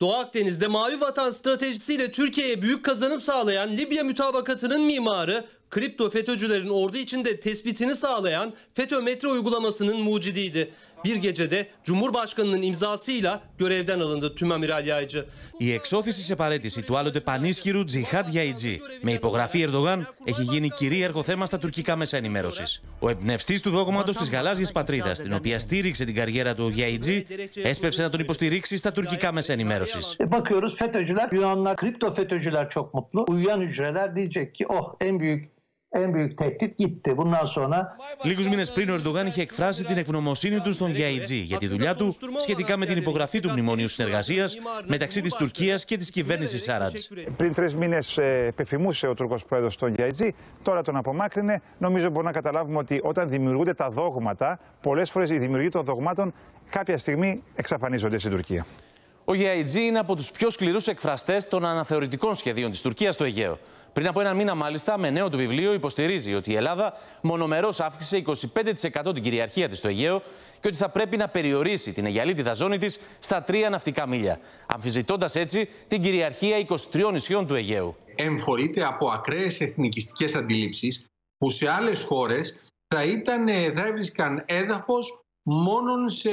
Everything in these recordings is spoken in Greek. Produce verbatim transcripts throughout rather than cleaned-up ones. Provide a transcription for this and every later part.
Doğu Akdeniz'de Mavi Vatan stratejisiyle Türkiye'ye büyük kazanım sağlayan Libya mütabakatının mimarı, kripto FETÖ'cülerin ordu içinde tespitini sağlayan FETÖ-Metre uygulamasının mucidiydi. Bir gecede Cumhurbaşkanı'nın imzasıyla görevden alındı tüm amiral Yaycı. Η εξώθηση σε παραίτηση του άλλοτε πανίσχυρου Τζιχάντ Γιαϊτζή με υπογραφή Ερντογάν έχει γίνει κυρίαρχο θέμα στα τουρκικά μέσα ενημέρωσης. Ο εμπνευστής του δόγματος της γαλάζιας πατρίδας, την οποία στήριξε την καριέρα του Γιαϊτζή, έσπευσε να τον υποστηρίξει στα τουρκικά μέσα ενημέρωσης. Bakıyoruz FETÖ'cüler, Yunanlar, kripto FETÖ'cüler çok mutlu. Uyuyan hücreler diyecek ki oh en büyük En büyük tehdit gitti. Bundan sonra... Λίγους μήνες πριν ο Ερντογάν είχε εκφράσει την ευγνωμοσύνη του στον Γιαϊτζή για τη δουλειά του σχετικά με την υπογραφή του Μνημονίου Συνεργασίας μεταξύ της Τουρκίας και της κυβέρνησης Σάρατζ. Πριν τρεις μήνες επεφημούσε ο Τούρκος πρόεδρος τον Γιαϊτζή, τώρα τον απομάκρυνε. Νομίζω μπορούμε να καταλάβουμε ότι όταν δημιουργούνται τα δόγματα, πολλές φορές οι δημιουργοί των δογμάτων κάποια στιγμή εξαφανίζονται στην Τουρκία. Ο Γιαϊτζή είναι από τους πιο σκληρούς εκφραστές των αναθεωρητικών σχεδίων της Τουρκίας στο Αιγαίο. Πριν από έναν μήνα, μάλιστα, με νέο του βιβλίο υποστηρίζει ότι η Ελλάδα μονομερώς αύξησε είκοσι πέντε τοις εκατό την κυριαρχία της στο Αιγαίο και ότι θα πρέπει να περιορίσει την αιγιαλίτιδα ζώνη της στα τρία ναυτικά μίλια, αμφισβητώντας έτσι την κυριαρχία είκοσι τριών νησιών του Αιγαίου. Εμφορείται από ακραίες εθνικιστικές αντιλήψεις που σε άλλες χώρες θα, ήταν, θα έβρισκαν έδαφος μόνο σε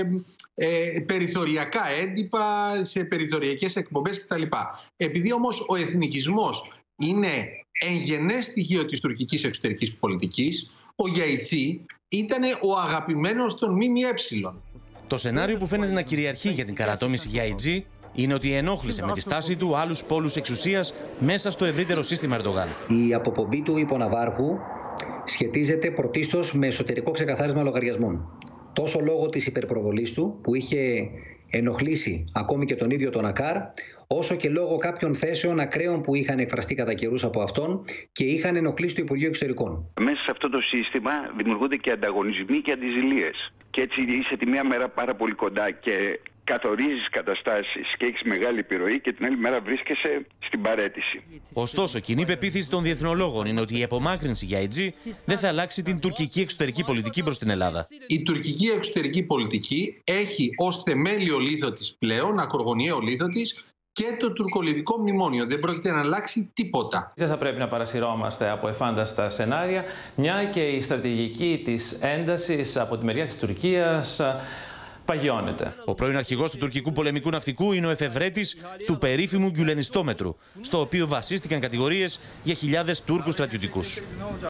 ε, περιθωριακά έντυπα, σε περιθωριακές εκπομπές κτλ. Επειδή όμως ο εθνικισμός είναι εγγενές στοιχείο της τουρκικής εξωτερικής πολιτικής, ο Γιαϊτζή ήταν ο αγαπημένος των ΜΜΕ. Το σενάριο που φαίνεται να κυριαρχεί για την καρατόμηση Γιαϊτζή είναι ότι ενόχλησε με τη στάση του άλλους πόλους εξουσίας μέσα στο ευρύτερο σύστημα Ερντογάν. Η αποπομπή του υποναβάρχου σχετίζεται πρωτίστως με εσωτερικό ξεκαθάρισμα λογαριασμών. Τόσο λόγω της υπερπροβολής του που είχε ενοχλήσει ακόμη και τον ίδιο τον Ακάρ, όσο και λόγω κάποιων θέσεων ακραίων που είχαν εκφραστεί κατά καιρούς από αυτόν και είχαν ενοχλήσει το Υπουργείο Εξωτερικών. Μέσα σε αυτό το σύστημα δημιουργούνται και ανταγωνισμοί και αντιζηλίες. Και έτσι είσαι τη μία μέρα πάρα πολύ κοντά και καθορίζεις καταστάσεις και έχεις μεγάλη επιρροή και την άλλη μέρα βρίσκεσαι στην παραίτηση. Ωστόσο, κοινή πεποίθηση των διεθνολόγων είναι ότι η απομάκρυνση Γιαϊτζή δεν θα αλλάξει την τουρκική εξωτερική πολιτική προς την Ελλάδα. Η τουρκική εξωτερική πολιτική έχει ως θεμέλιο λίθο της πλέον, ακρογωνιαίο λίθο της, και το τουρκολιβικό μνημόνιο. Δεν πρόκειται να αλλάξει τίποτα. Δεν θα πρέπει να παρασυρώμαστε από εφάνταστα σενάρια, μια και η στρατηγική της έντασης από τη μεριά της Τουρκίας παγιώνεται. Ο πρώην αρχηγός του τουρκικού πολεμικού ναυτικού είναι ο εφευρέτης του περίφημου Γκιουλενιστόμετρου, στο οποίο βασίστηκαν κατηγορίες για χιλιάδες Τούρκους στρατιωτικούς.